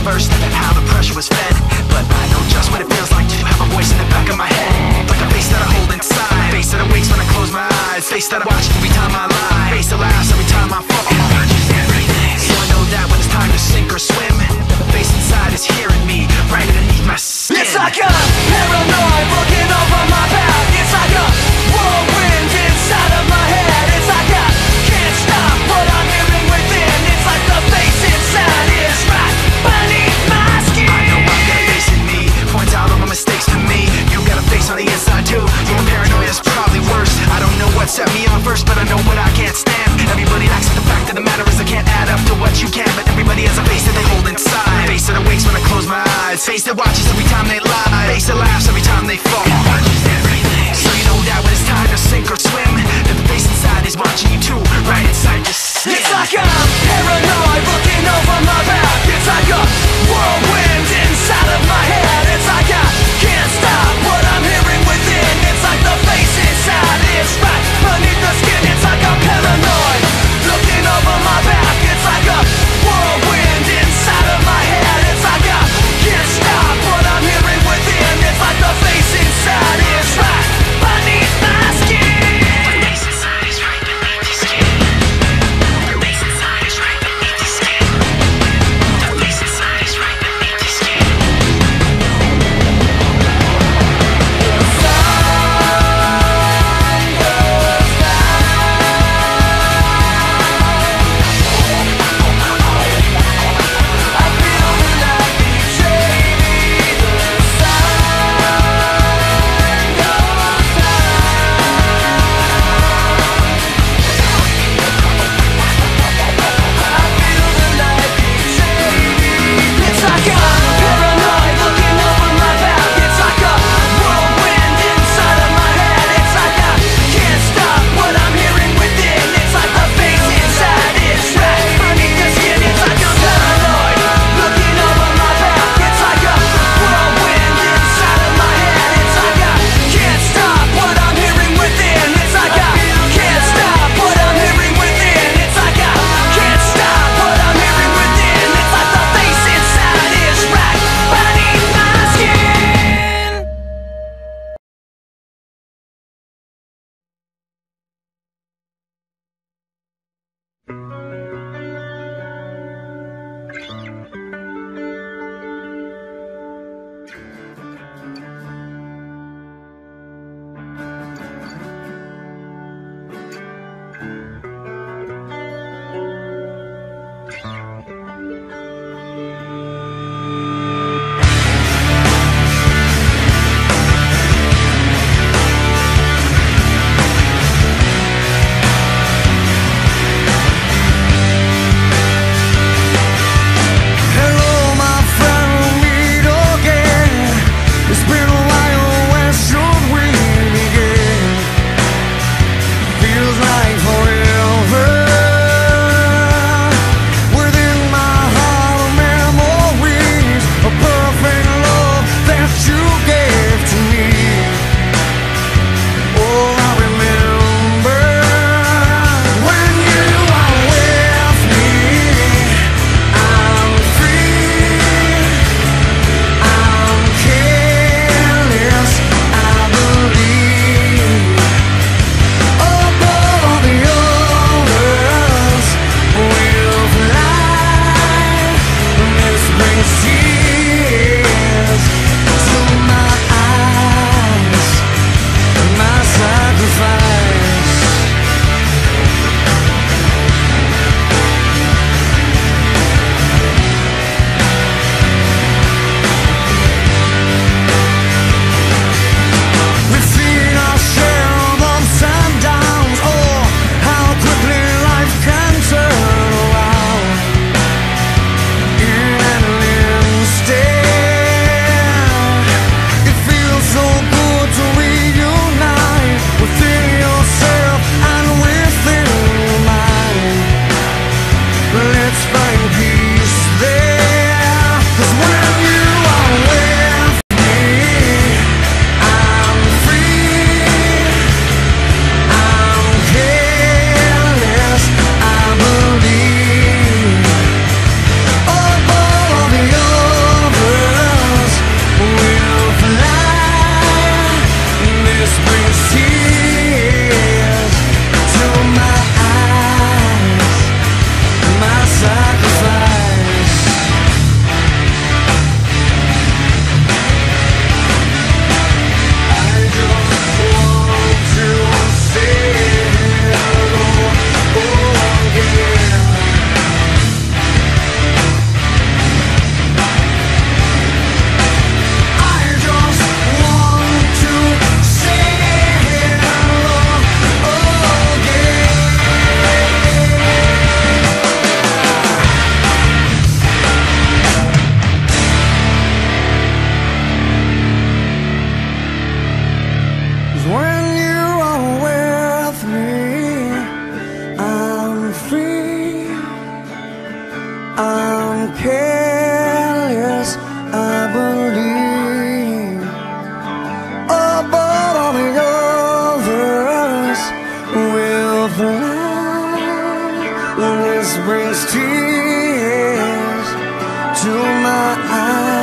first, how the pressure was fed. But I know just what it feels like to have a voice in the back of my head, like a face that I hold inside, face that awakes when I close my eyes, face that I watch every time I lie, face that laughs every time I fall. It watches everything. So I know that when it's time to sink or swim, the face inside is hearing me right underneath my skin. It's like a paranoid looking over my back. It's like a whirlwind inside of my head. It's like I can't stop what I'm hearing within. It's like the face inside is right beneath my skin. I know I've got a face in me, points out all my mistakes to me. You got a face on the inside too. Your paranoia is probably worse. I don't know what set me on first, but I know what I can't stand. Everybody acts like the fact of the matter is I can't add up to what you can. But everybody has a face that they hold inside, face that awakes when I close my eyes, face that watches every time they lie, face that laughs every time they fall. It watches everything. So you know that when it's time to sink or swim, that the face inside is watching you too, right inside your skin. It's like I'm paranoid looking over my back. It's like a whirlwind inside of my head. It's like I can't stop what I'm hearing within. It's like the face inside is right beneath the skin. It's like I'm paranoid looking over my back. It's like a whirlwind inside of my head. It's like I can't stop what I'm hearing within. It's like the face my eyes.